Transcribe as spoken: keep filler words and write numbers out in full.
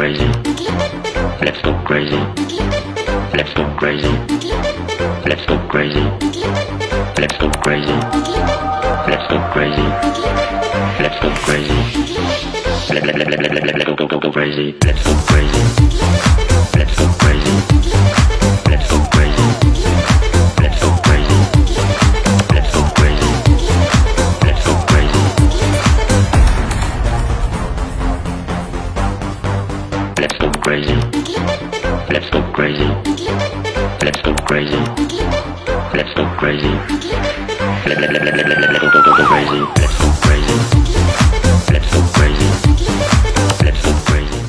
crazy. Let's go crazy. Let's go crazy. Let's go crazy. Let's go crazy. Let's go crazy. Let's go crazy. Let let let let let let let go go go go crazy. Let's go crazy. Let's go crazy. Let's go crazy. Let's go crazy. Let's go crazy. Let's go crazy. Let's go crazy. Let's go crazy. Let's go crazy. Let's go crazy. Let let let let let let let go go go go crazy. Let's go crazy. Let's go crazy. Let's go crazy.